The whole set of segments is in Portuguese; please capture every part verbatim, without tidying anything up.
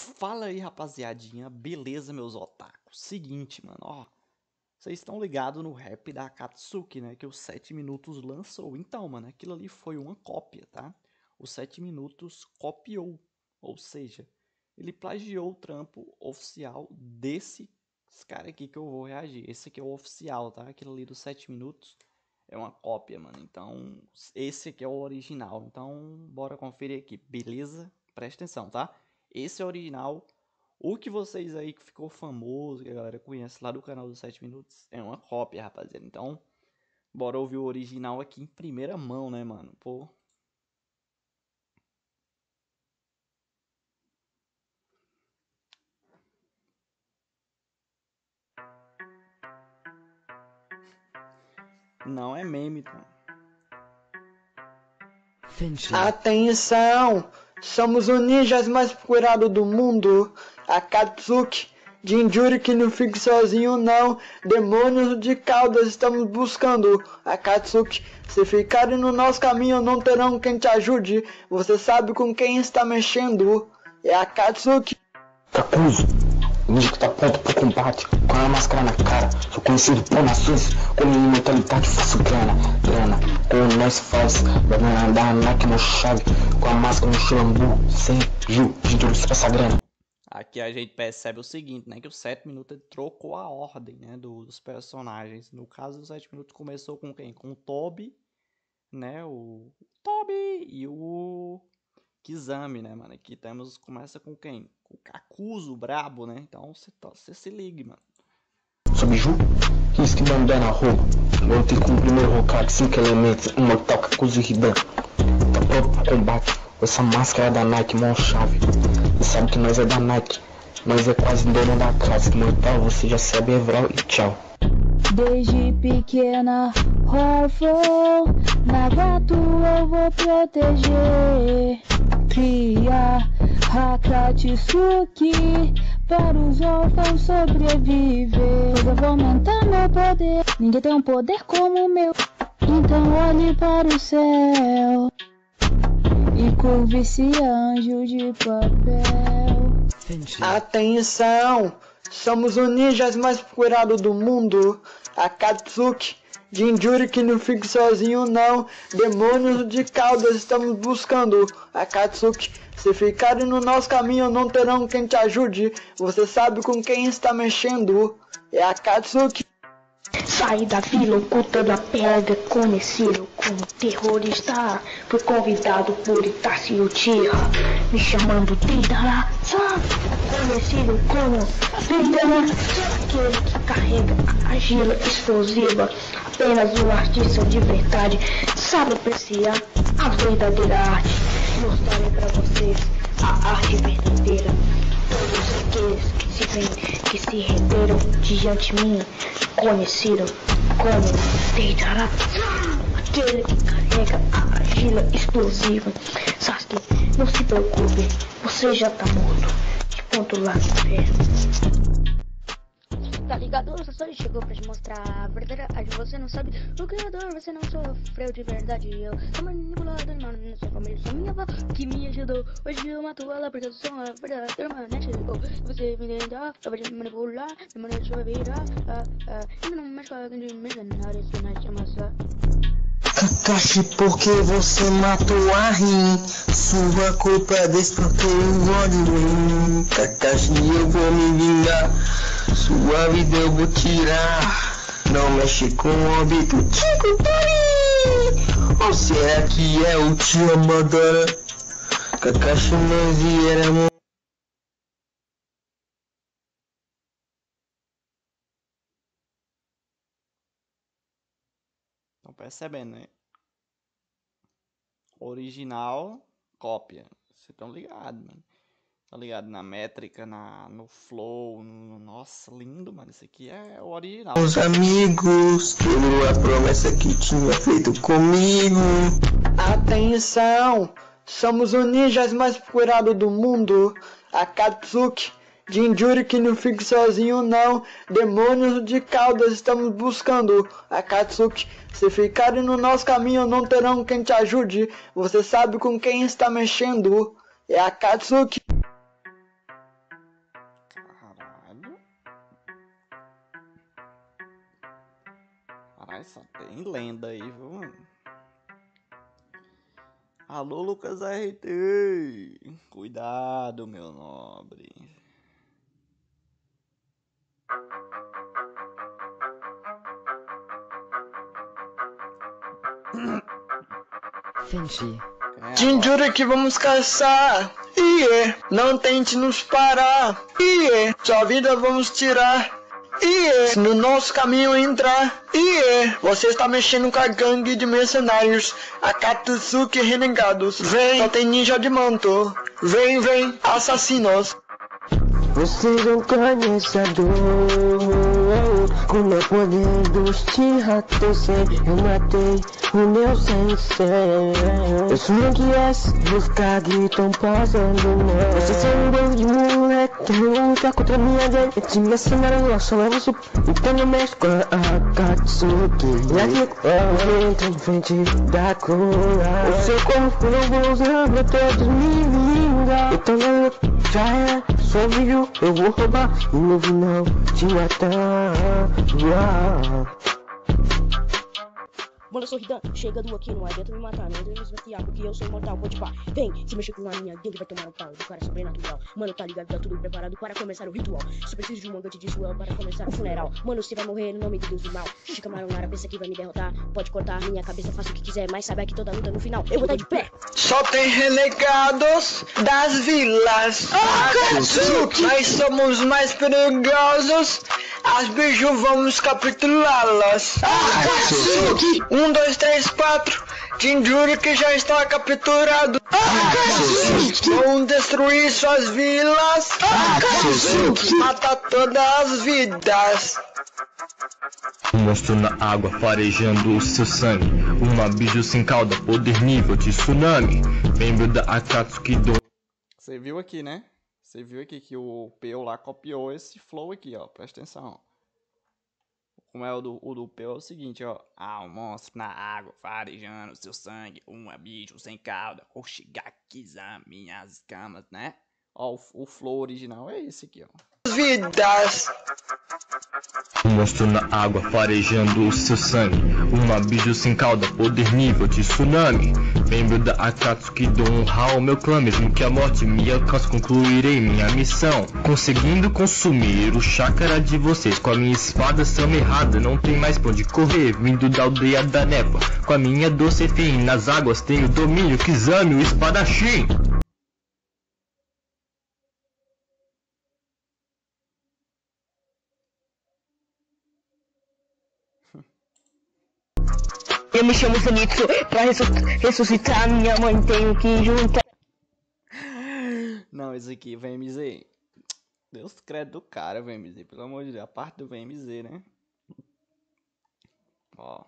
Fala aí, rapaziadinha, beleza, meus otakus? Seguinte, mano, ó, vocês estão ligados no rap da Akatsuki, né, que o sete minutos lançou. Então, mano, aquilo ali foi uma cópia, tá? O sete minutos copiou, ou seja, ele plagiou o trampo oficial desse cara aqui que eu vou reagir. Esse aqui é o oficial, tá? Aquilo ali dos sete minutos é uma cópia, mano. Então, esse aqui é o original. Então, bora conferir aqui, beleza? Presta atenção, tá? Esse é o original. O que vocês aí que ficou famoso, que a galera conhece lá do canal dos sete minutos, é uma cópia, rapaziada. Então, bora ouvir o original aqui em primeira mão, né, mano? Pô. Não é meme, mano. Atenção! Somos os ninjas mais procurados do mundo. Akatsuki, Jinjuri que não fique sozinho não. Demônios de caudas estamos buscando. Akatsuki, se ficarem no nosso caminho não terão quem te ajude. Você sabe com quem está mexendo. É Akatsuki. Kakuzu, o ninja que tá pronto pro combate, com a máscara na cara. Sou conhecido por nações, com minha imortalidade faço grana, grana. Com nós faz, banana da Nike no chave, com a máscara no chulambu, sem Ju, Jinjuri se passa grana. Aqui a gente percebe o seguinte, né, que o sete minutos ele trocou a ordem, né, dos personagens. No caso, o sete minutos começou com quem? Com o Tobi, né, o Tobi e o Kizami, né, mano. Aqui temos, começa com quem? Com o Kakuzu, brabo, né, então você se ligue, mano. Sobre Ju, quis que mandou na roupa, lutei com o primeiro Hokage, cinco elementos, um mortal Kakuzu e Hidan. Tá pronto pro combate, com essa máscara da Nike, mão chave. Você sabe que nós é da Nike, nós é quase dono da casa. Mortal, você já sabe, é Vral e tchau. Desde pequena, órfão, Nagato eu vou proteger. Cria Akatsuki para os órfãos sobreviver. Eu vou aumentar meu poder, ninguém tem um poder como o meu. Então olhe para o céu e curve-se anjo de papel. Atenção! Somos os ninjas mais procurados do mundo. Akatsuki, Jinjuri que não fique sozinho não. Demônios de caudas estamos buscando. Akatsuki, se ficarem no nosso caminho não terão quem te ajude. Você sabe com quem está mexendo. É Akatsuki. Saí da vila ocultando a pedra, conhecido como terrorista. Fui convidado por Itachi Uchiha, me chamando Deidara, conhecido como Deidara, aquele que carrega a argila explosiva. Apenas um artista de verdade sabe apreciar a verdadeira arte. Mostrarei pra vocês a arte verdadeira. Todos aqueles que se vêm, que se renderam diante de mim, conhecido como Deidara, aquele que carrega a argila explosiva. Sasuke, não se preocupe, você já tá morto. De ponto lá no pé. Tá ligado? O Sasori chegou pra te mostrar a verdadeira arte. Você não sabe o criador, você não sofreu de verdade. Eu sou manipulado, mano, não sou família, sou minha avó que me ajudou. Hoje eu mato ela porque eu sou uma verdadeira manete. Você me entendeu? Eu vou te manipular, de maneira que eu vou virar. Ah, ah, ainda não mexe com a grande mercenária, isso não te amassar. Kakashi, porque você matou a Rin? Sua culpa é despertou o ódio. Kakashi, eu vou me vingar. Sua vida eu vou tirar. Não mexe com o óbito, Tico Tori. Ou será que é o tio Madara? Kakashi não viera. Estão percebendo, né? Original, cópia. Vocês estão ligados, mano. Tá ligado? Na métrica, na, no flow, no... Nossa, lindo, mano. Isso aqui é o original. Os amigos, quebrou a promessa que tinha feito comigo. Atenção! Somos os ninjas mais procurados do mundo. Akatsuki, Jinjuri que não fique sozinho não. Demônios de caudas estamos buscando. Akatsuki, se ficarem no nosso caminho não terão quem te ajude. Você sabe com quem está mexendo. É Akatsuki. Mas só tem lenda aí, viu, mano? Alô, Lucas R T. Cuidado, meu nobre. Fingi. Jinjura que vamos caçar. Iê, não tente nos parar. Iê, sua vida vamos tirar. Iê, se no nosso caminho entrar. Iê, você está mexendo com a gangue de mercenários Akatsuki Renegados. Vem, só tem ninja de manto. Vem, vem, assassinos. Você não conhece a dor. Com meu poder dos Chihatose, eu matei o meu sensei. Eu sou um que é buscar gritam passando mal. Você é um bando de moleque que luta contra minha gangue. Eu te mercenário, eu só levo suco. Então eu mexo com a Akatsuki. E aqui eu entro em frente da cura. Eu sei como eu vou usar pra todos me vingar. Então eu já é, só vídeo eu vou roubar e no final te matar. Mano, eu sou Ridan, chegando aqui, não adianta me matar, não adianta me esvaziar, porque eu sou imortal, pode pá. Vem, se mexer com a minha gangue vai tomar um pau do cara sobrenatural. Mano, tá ligado, tá tudo preparado para começar o ritual. Só preciso de um mangante de suel para começar o funeral. Mano, você vai morrer no nome de Deus do mal. Chica Maronara pensa que vai me derrotar, pode cortar minha cabeça, faça o que quiser, mas saiba que toda luta no final eu vou dar de pé. Só tem renegados das vilas Akatsuki. Nós somos mais perigosos. As bichos vamos capturá-las. Akatsuki. Um, dois, três, quatro. Jinjuri que já está capturado. Akatsuki. Vão destruir suas vilas. Akatsuki. Mata todas as vidas. Um monstro na água farejando o seu sangue. Um abismo sem cauda, poder nível de tsunami. Membro da Akatsuki do... Você viu aqui, né? Você viu aqui que o Peu lá copiou esse flow aqui, ó. Presta atenção. Como é o do, o do Peu é o seguinte, ó. Ah, um monstro na água farejando o seu sangue. Um abismo sem cauda. Oshigakiza, minhas camas, né? Ó, o, o flow original é esse aqui, ó. Vidas. Um monstro na água farejando o seu sangue. Um abismo sem cauda, poder nível de tsunami. Membro da Akatsuki dou honra ao meu clã. Mesmo que a morte me alcance, concluirei minha missão. Conseguindo consumir o chakra de vocês. Com a minha espada samerrada, não tem mais pra onde correr. Vindo da aldeia da névoa, com a minha doce fim. Nas águas tenho domínio, Kizami, o espadachim. Eu me chamo Zenitsu, pra ressuscitar minha mãe tenho que juntar. Não, esse aqui, V M Z. Deus credo do cara, V M Z. Pelo amor de Deus, a parte do V M Z, né? Ó.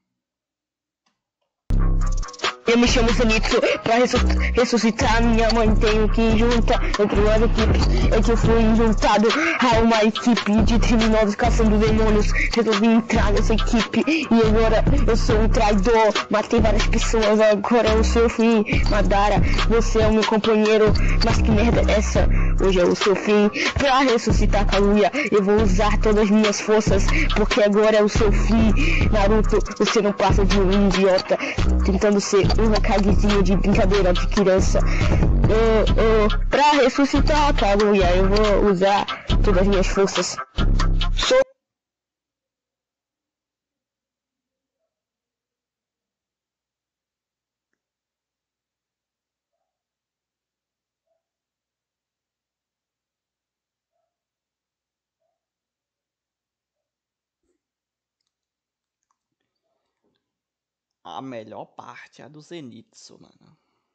Eu me chamo Zenitsu, pra ressuscitar minha mãe tenho que juntar. Entre as equipes é que eu fui juntado a uma equipe de criminosos caçando demônios. Resolvi entrar nessa equipe e agora eu sou um traidor. Matei várias pessoas, agora eu sou o fim. Madara, você é o meu companheiro, mas que merda é essa? Hoje é o seu fim. Pra ressuscitar Kaguya, eu vou usar todas as minhas forças, porque agora é o seu fim. Naruto, você não passa de um idiota tentando ser uma caguezinha de brincadeira de criança. Oh, oh, pra ressuscitar Kaguya, eu vou usar todas as minhas forças. Sou A melhor parte é a do Zenitsu, mano.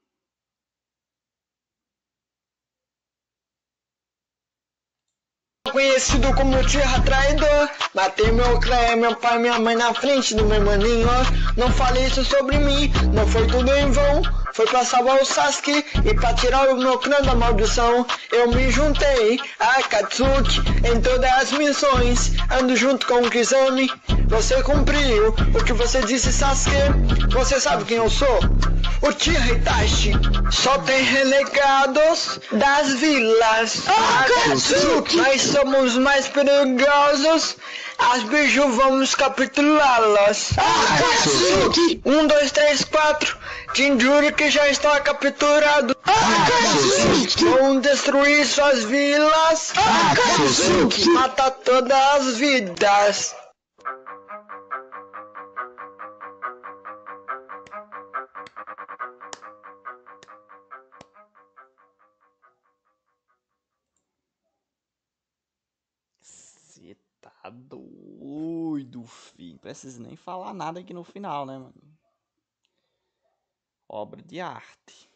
conhecido como Tira Traidor. Matei meu clã, meu pai, minha mãe na frente do meu maninho. Não falei isso sobre mim, não foi tudo em vão. Foi pra salvar o Sasuke e pra tirar o meu clã da maldição. Eu me juntei a Akatsuki em todas as missões. Ando junto com o Kizami. Você cumpriu o que você disse, Sasuke. Você sabe quem eu sou? o Tira Itachi só tem renegados das vilas. Akatsuki, nós somos mais perigosos, as bichos vamos capturá-las. Akatsuki, um, dois, três, quatro, Jinjuri que já está capturado. Akatsuki, vão destruir suas vilas. Akatsuki, matar todas as vidas. Você tá doido, filho. Não precisa nem falar nada aqui no final, né, mano? Obra de arte.